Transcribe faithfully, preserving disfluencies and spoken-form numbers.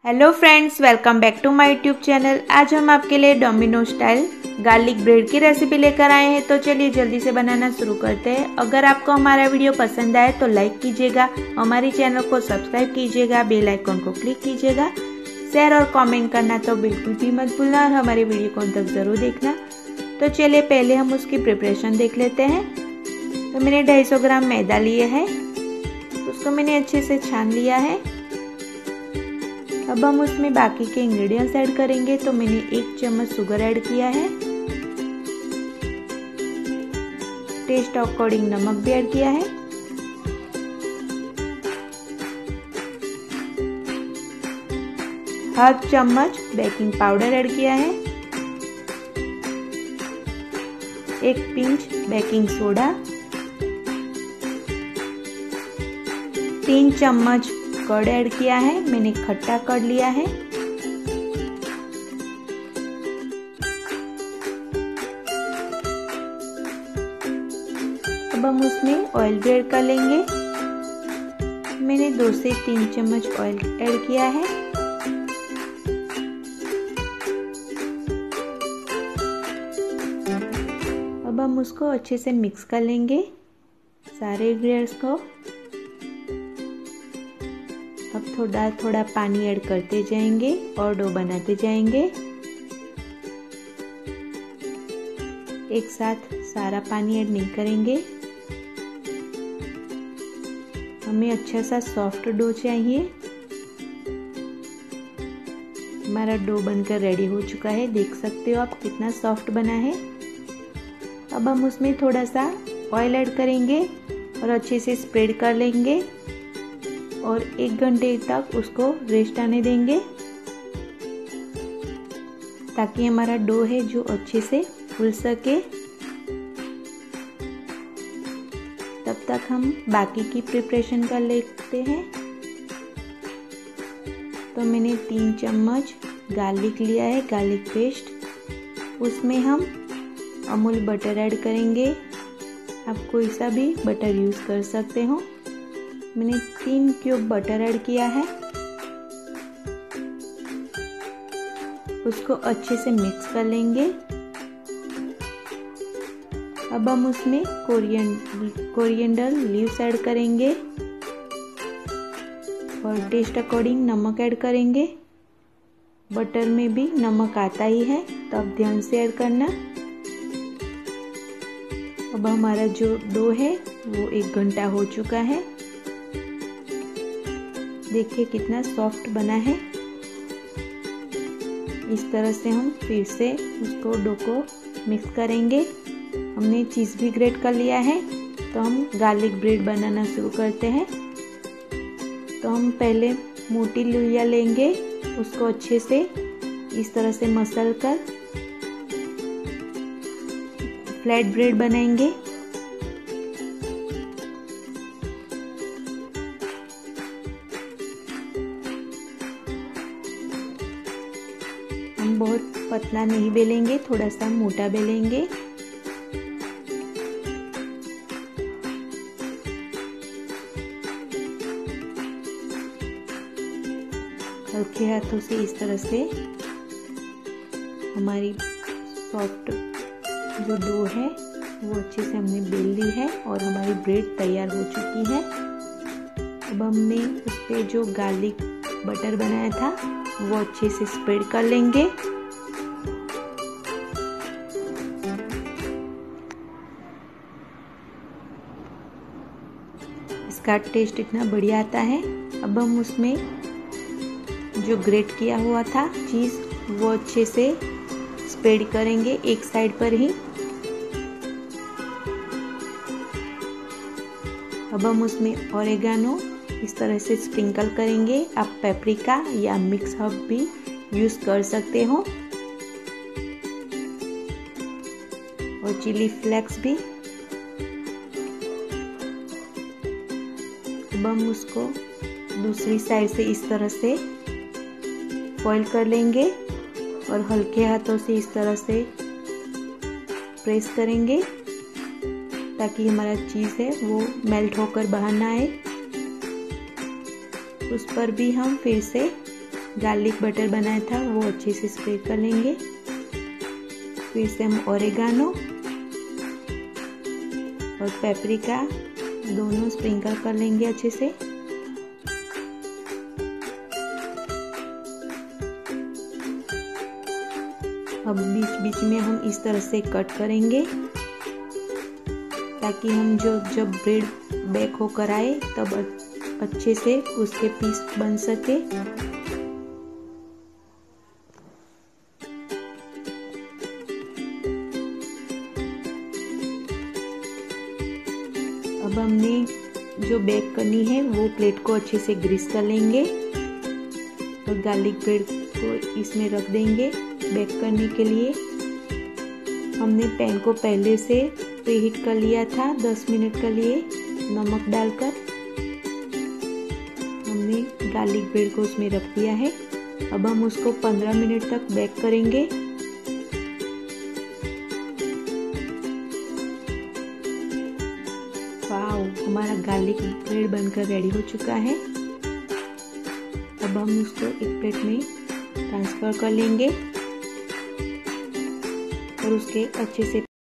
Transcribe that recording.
Hello friends, welcome back to my YouTube channel. आज हम आपके लिए डोमिनो स्टाइल गार्लिक ब्रेड की रेसिपी लेकर आए हैं। तो चलिए जल्दी से बनाना शुरू करते हैं। अगर आपको हमारा वीडियो पसंद आए तो लाइक कीजिएगा, हमारे चैनल को सब्सक्राइब कीजिएगा, बेल आइकन को क्लिक कीजिएगा, शेयर और कमेंट करना तो बिल्कुल भी मत भूलना और हमारे वीडियो को अंत तक जरूर देखना। तो चलिए पहले हम उसकी प्रिपरेशन देख लेते हैं। तो मैंने ढाई सौ ग्राम मैदा लिया है, उसको मैंने अच्छे से छान लिया है। अब हम उसमें बाकी के इंग्रेडिएंट्स ऐड करेंगे। तो मैंने एक चम्मच शुगर ऐड किया है, टेस्ट अकॉर्डिंग नमक भी ऐड किया है, हाफ चम्मच बेकिंग पाउडर ऐड किया है, एक पिंच बेकिंग सोडा, तीन चम्मच कर्ड ऐड किया है। मैंने खट्टा कर्ड लिया है। अब हम उसमें ऑयल भी ऐड कर लेंगे। मैंने दो से तीन चम्मच ऑयल ऐड किया है। अब हम उसको अच्छे से मिक्स कर लेंगे सारे इंग्रेडिएंट्स को। अब थोड़ा थोड़ा पानी ऐड करते जाएंगे और डो बनाते जाएंगे। एक साथ सारा पानी ऐड नहीं करेंगे, हमें अच्छा सा सॉफ्ट डो चाहिए। हमारा डो बनकर रेडी हो चुका है, देख सकते हो आप कितना सॉफ्ट बना है। अब हम उसमें थोड़ा सा ऑयल ऐड करेंगे और अच्छे से स्प्रेड कर लेंगे और एक घंटे तक उसको रेस्ट आने देंगे ताकि हमारा डो है जो अच्छे से फूल सके। तब तक हम बाकी की प्रिपरेशन कर लेते हैं। तो मैंने तीन चम्मच गार्लिक लिया है, गार्लिक पेस्ट। उसमें हम अमूल बटर ऐड करेंगे, आप कोई सा भी बटर यूज कर सकते हो। मैंने तीन क्यूब बटर ऐड किया है, उसको अच्छे से मिक्स कर लेंगे। अब हम उसमें कोरिएंडर कोरिएंडर लीव्स ऐड करेंगे और टेस्ट अकॉर्डिंग नमक ऐड करेंगे। बटर में भी नमक आता ही है, तो आप ध्यान से ऐड करना। अब हमारा जो डो है वो एक घंटा हो चुका है, देखिए कितना सॉफ्ट बना है। इस तरह से हम फिर से उसको डो को मिक्स करेंगे। हमने चीज़ भी ग्रेट कर लिया है। तो हम गार्लिक ब्रेड बनाना शुरू करते हैं। तो हम पहले मोटी लोइयां लेंगे, उसको अच्छे से इस तरह से मसल कर फ्लैट ब्रेड बनाएंगे। हम बहुत पतला नहीं बेलेंगे, थोड़ा सा मोटा बेलेंगे। हल्के हाथों से इस तरह से हमारी सॉफ्ट जो डो है वो अच्छे से हमने बेल ली है और हमारी ब्रेड तैयार हो चुकी है। अब हमने उस पे जो गार्लिक बटर बनाया था वो अच्छे से स्प्रेड कर लेंगे। इसका टेस्ट इतना बढ़िया आता है। अब हम उसमें जो ग्रेट किया हुआ था चीज वो अच्छे से स्प्रेड करेंगे एक साइड पर ही। अब हम उसमें ओरेगानो इस तरह से स्प्रिंकल करेंगे। आप पेपरिका या मिक्स हर्ब भी यूज कर सकते हो और चिली फ्लेक्स भी। अब हम उसको दूसरी साइड से इस तरह से फॉइल कर लेंगे और हल्के हाथों से इस तरह से प्रेस करेंगे ताकि हमारा चीज़ है वो मेल्ट होकर बाहर ना आए। उस पर भी हम फिर से गार्लिक बटर बनाया था वो अच्छे से स्प्रेड कर लेंगे। फिर से हम ओरेगानो और पेपरिका दोनों स्प्रिंकल कर लेंगे अच्छे से। अब बीच बीच में हम इस तरह से कट करेंगे ताकि हम जो जब ब्रेड बेक होकर आए तब अच्छे से उसके पीस बन सके। अब हमने जो बेक करनी है वो प्लेट को अच्छे से ग्रीस कर लेंगे और गार्लिक ब्रेड को इसमें रख देंगे बेक करने के लिए। हमने पैन को पहले से प्रीहीट कर लिया था दस मिनट के लिए नमक डालकर। हमने गार्लिक ब्रेड को उसमें रख दिया है। अब हम उसको पंद्रह मिनट तक बेक करेंगे। वाओ, हमारा गार्लिक ब्रेड बनकर रेडी हो चुका है। अब हम उसको एक प्लेट में ट्रांसफर कर लेंगे और उसके अच्छे से